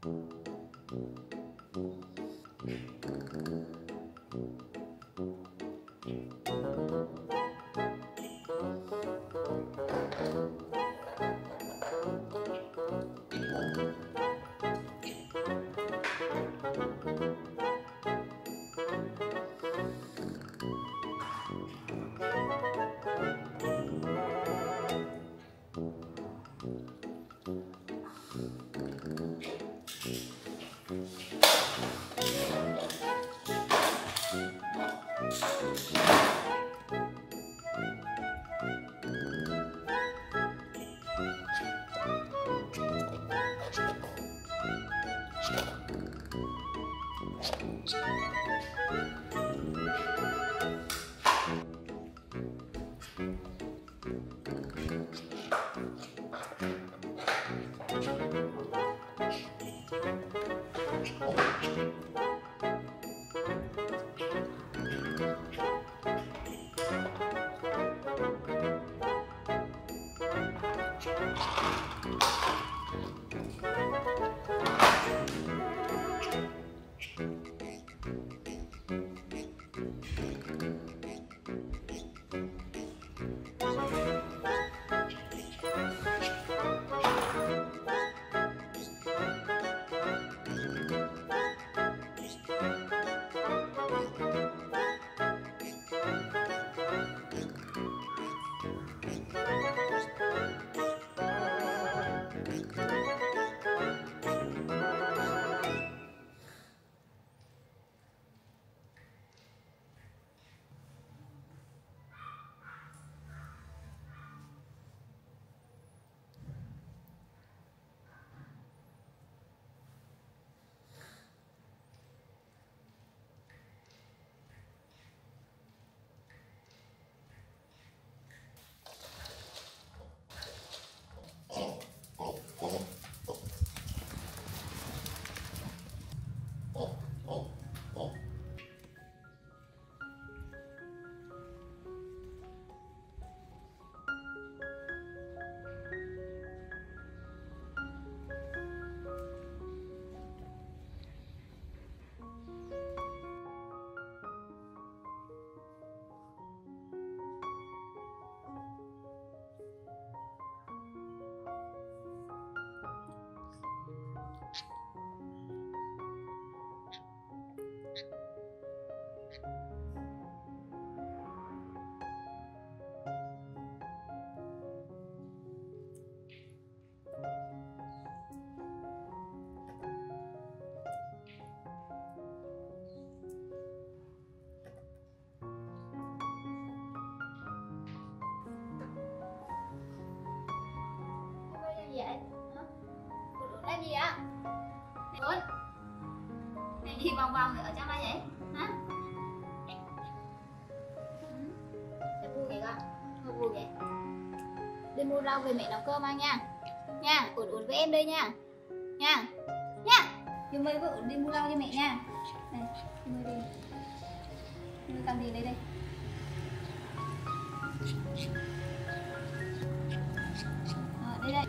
vậy? Hả? Làm gì ạ? Ủa? Này đi vòng vòng ở trong đây vậy? Hả? Sao vui vậy con? Sao vui vậy? Đi mua rau về mẹ nấu cơm ăn nha. Nha, Uẩn với em đây nha. Nha. Nha. Yumy với Uẩn đi mua rau cho mẹ nha. Này, Yumy đi. Yumy cầm tiền đây đây. Đây đây.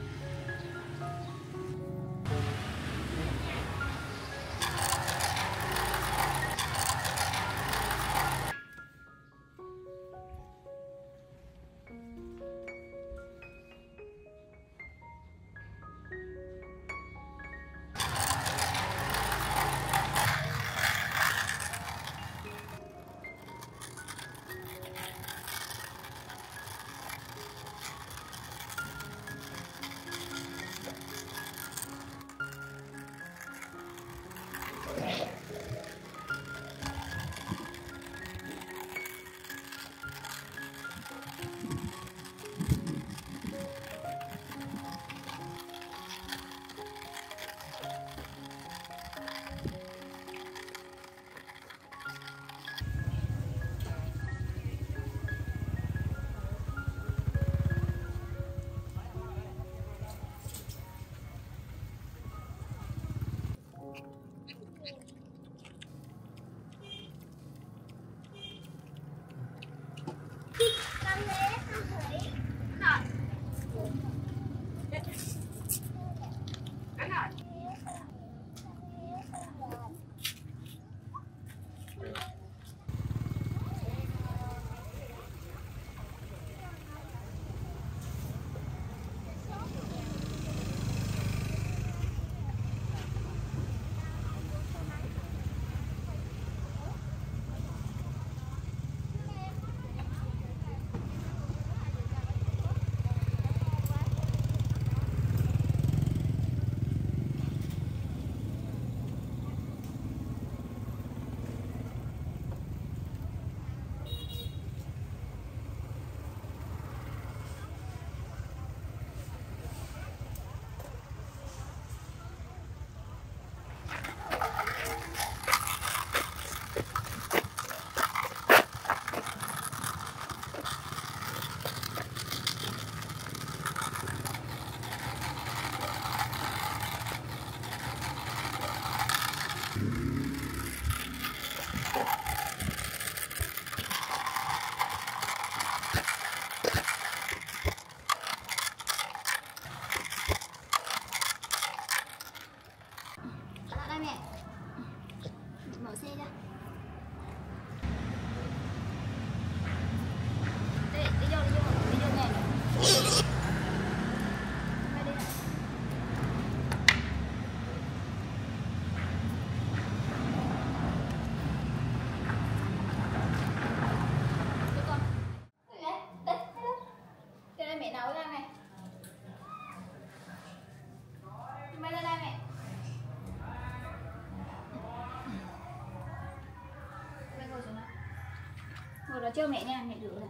chưa mẹ nha, mẹ rửa này.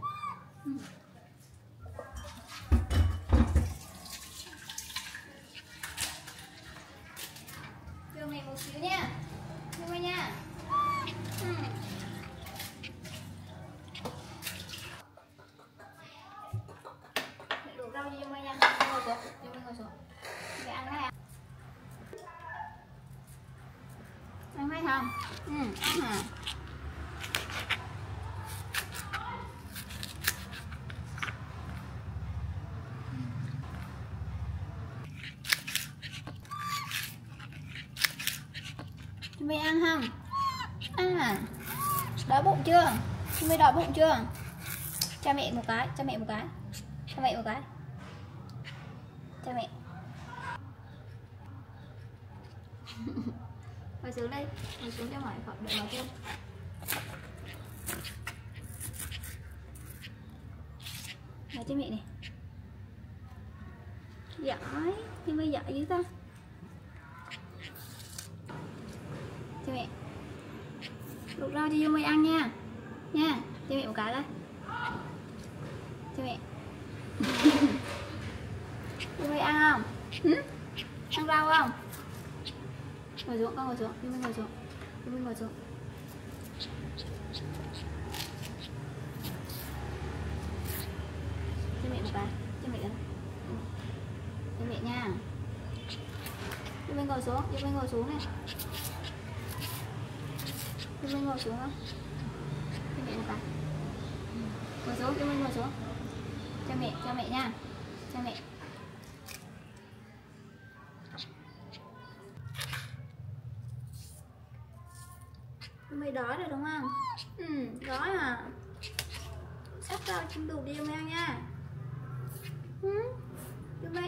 Cho mẹ một xíu nha. Cho mẹ nha. Mẹ đổ rau cho mẹ nha. Ngồi xuống, cho mẹ ngồi xuống. Mẹ ăn này à? Ăn hay không? Ăn hả? Chúng mày ăn không? Ăn à? Đói bụng chưa? Chúng mày đói bụng chưa? Cho mẹ một cái, cho mẹ một cái. Cho mẹ một cái. Cho mẹ. Ngồi xuống đây, ngồi xuống cho mỏi khỏi đợi mỏi chân. Nói cho mẹ này. Giỏi, nhưng mà giỏi dữ ta. Cho mẹ. Luộc rau cho Yumy ăn nha. Nha, cho mẹ một cái đây. Cho mẹ. Yumy ăn không? Ăn rau không? Ngồi xuống, con ngồi xuống, Yumy ngồi xuống. Yumy ngồi xuống. Cho mẹ một cái, cho mẹ đây. Cho mẹ nha. Yumy ngồi xuống, Yumy ngồi xuống này. Yumy ngồi xuống không? Cho mẹ một cái. Ngồi xuống, Yumy ngồi xuống. Cho mẹ nha. Cho mẹ. Mày đói rồi đúng không? Đói à? Sắp rau chim đủ đi Yumy ăn nha. Yumy.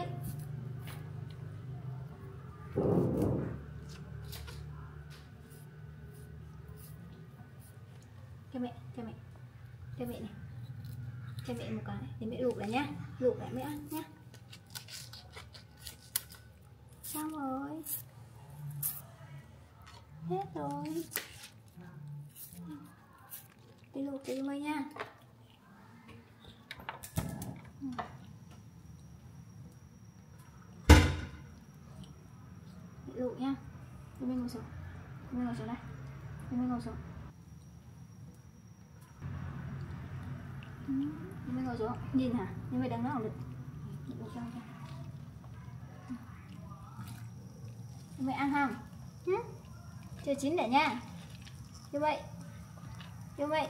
Cho mẹ, cho mẹ. Cho mẹ này. Cho mẹ một cái để mẹ luộc lại nhá. Luộc lại mẹ ăn nhá. Xong rồi. Hết rồi. Đi luộc cho Yumy nha. Mẹ luộc nha. Yumy ngồi xuống. Yumy ngồi xuống đây. Yumy ngồi xuống. Yumy ngồi xuống. Nhìn hả? Yumy đang nói không được. Yumy ăn không? Chưa chín để nha. Yumy. Yumy.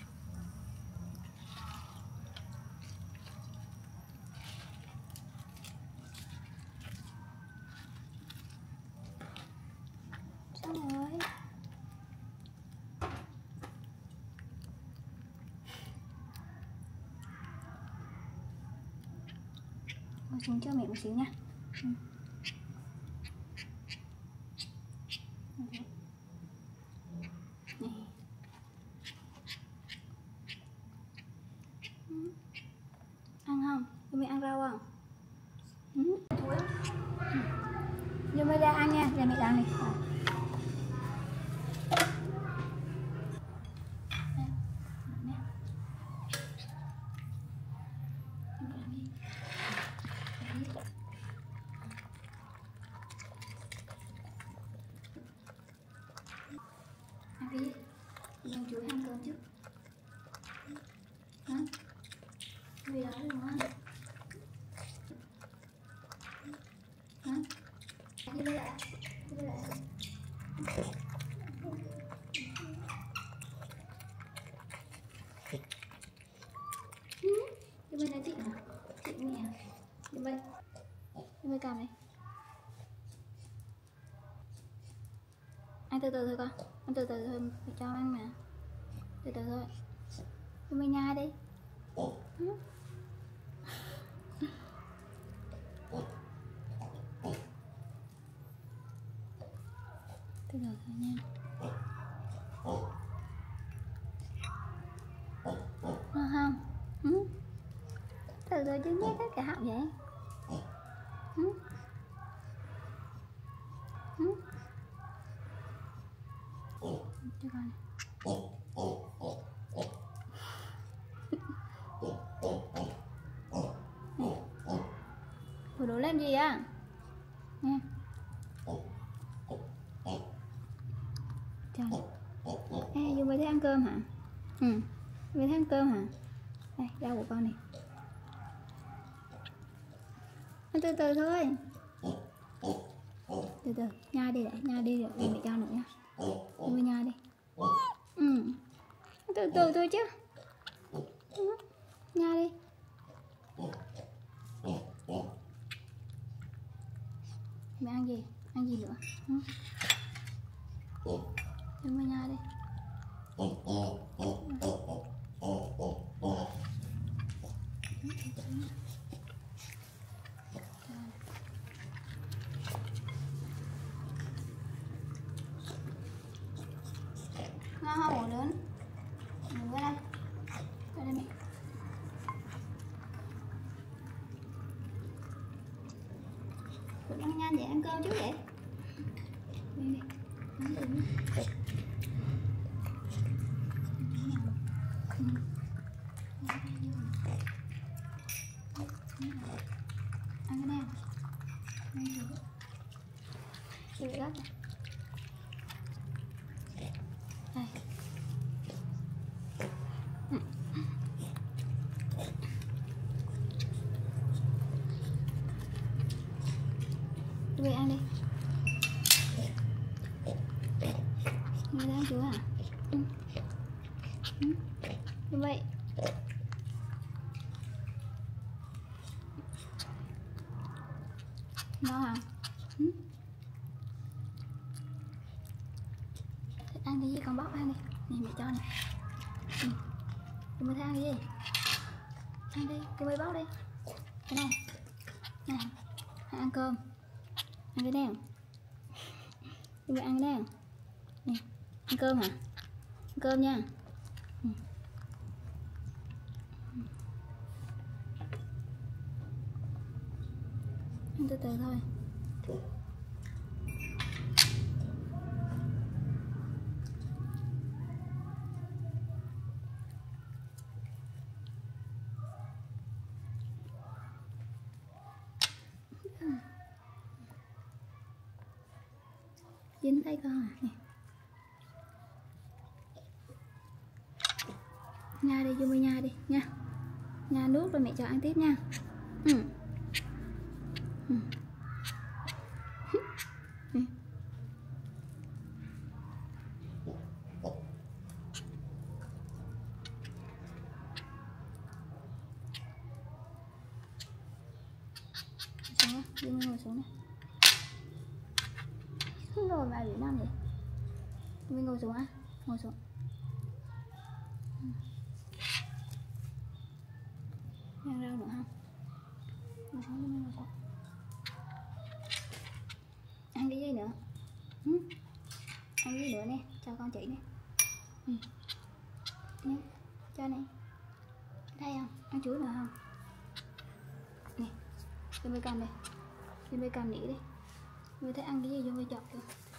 Xong rồi. Ngồi xuống cho mẹ một xíu nha. Ăn không? Yumy ăn rau không? Yumy ra ăn nha, để mẹ ăn đi. Ăn cái gì? Mình chú ăn cơm chứ. Hả? Vì đó đúng không? Hả? Đi đây lại. Đi đây lại. Yumy nói chị hả? Chị mẹ hả? Yumy cầm này. Ăn từ từ thôi con. Ăn từ từ thôi, phải cho ăn mà. Từ từ thôi. Yumy nhai đi. Từ từ thôi nha. Ngon không? Từ từ chứ nhét hết cả họng vậy. Cho con này. đồ làm gì á? Nè. Trời. Ê, Yumy thấy ăn cơm hả? Ừ. Yumy thấy ăn cơm hả? Đây, rau của con này. Ăn từ từ thôi. Từ từ, nhai đi để mẹ cho nữa nha. Yumy nhai đi. Ừ. Từ từ thôi chứ. Nhai đi. Mẹ ăn gì? Ăn gì nữa? Yumy nhai đi. Ngon không ổ lớn? Đừng qua đây. Qua đây mẹ. Vẫn ăn nhanh vậy, ăn cơm trước vậy. Đi đi. Ăn thử đi. Ăn cái nào? Ăn thử. Chịu gắt. Đây. Về ăn đi. Người đang chưa hả? Như vậy. Ngon hả? Thích ăn cái gì con bóc ăn đi. Này mẹ cho này. Yumy thích ăn cái gì? Ăn đi, Yumy bóc đi. Cái này. Này. Ăn cơm. Ăn cái nào? Yumy ăn cái nào? Nè. Ăn cơm hả? Ăn cơm nha. Ăn từ từ thôi. Dính tay con à? Nè. Nhai đi, Yumy nhai đi nha. Nhai nuốt rồi mẹ cho ăn tiếp nha. Yumy ngồi xuống này. Ngồi vào để nằm vậy. Yumy ngồi xuống á. Ngồi xuống. Ăn rau nữa không? Ngồi xuống, Yumy ngồi xuống. Ăn cái gì nữa? Ăn cái gì nữa nè, cho con chị nè. Nè, cho nè. Đây không? Ăn chuối nữa không? Nè, Yumy cầm đi. Yumy cầm nĩa đi. Yumy thấy ăn cái gì Yumy chọc kìa.